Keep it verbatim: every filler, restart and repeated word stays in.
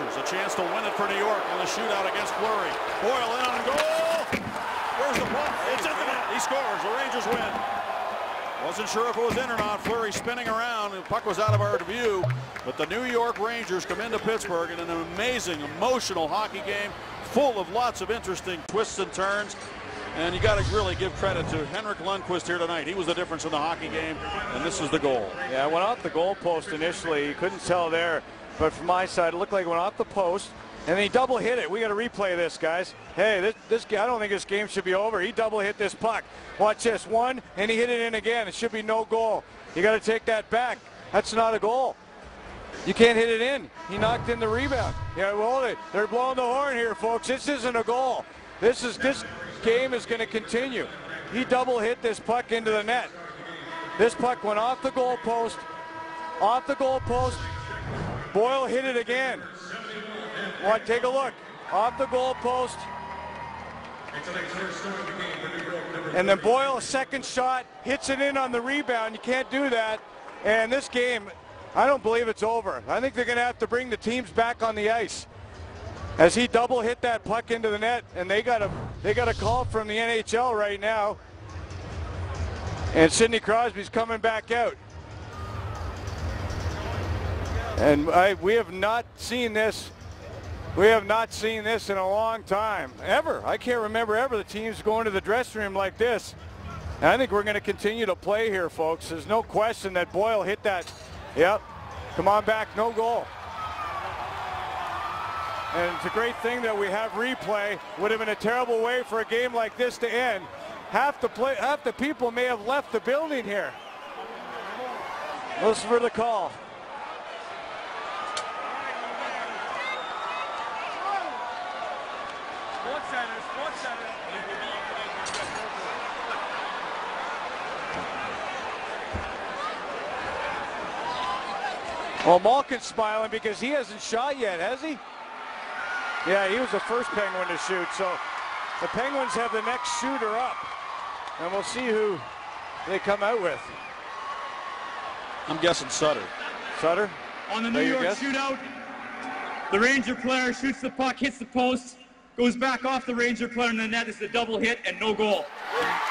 Rangers. A chance to win it for New York on the shootout against Fleury. Boyle in on goal. Where's the puck? It's in the net. He scores. The Rangers win. Wasn't sure if it was in or not. Fleury spinning around. The puck was out of our view. But the New York Rangers come into Pittsburgh in an amazing, emotional hockey game, full of lots of interesting twists and turns. And you got to really give credit to Henrik Lundqvist here tonight. He was the difference in the hockey game, and this is the goal. Yeah, it went off the goal post initially. You couldn't tell there, but from my side, it looked like it went off the post, and then he double hit it. We got to replay this, guys. Hey, this, this I don't think this game should be over. He double hit this puck. Watch this, one, and he hit it in again. It should be no goal. You got to take that back. That's not a goal. You can't hit it in. He knocked in the rebound. Yeah, well, they're blowing the horn here, folks. This isn't a goal. This is this. Game is going to continue. He double hit this puck into the net. This puck went off the goal post, off the goal post. Boyle hit it again. What? Take a look. Off the goal post. And then Boyle, a second shot, hits it in on the rebound. You can't do that. And this game, I don't believe it's over. I think they're going to have to bring the teams back on the ice, as he double hit that puck into the net, and they got a they got a call from the N H L right now, and Sidney Crosby's coming back out, and I we have not seen this we have not seen this in a long time, ever. I can't remember ever the teams going to the dressing room like this. And I think we're going to continue to play here, folks. There's no question that Boyle hit that. Yep, come on back, no goal. And it's a great thing that we have replay. Would have been a terrible way for a game like this to end. Half the play, half the people may have left the building here. Listen for the call. Sports Center, Sports Center. Well, Malkin's smiling because he hasn't shot yet, has he? Yeah, he was the first Penguin to shoot, so the Penguins have the next shooter up, and we'll see who they come out with. I'm guessing Sutter. Sutter? On the New York shootout, the Ranger player shoots the puck, hits the post, goes back off the Ranger player in the net. It's a double hit and no goal.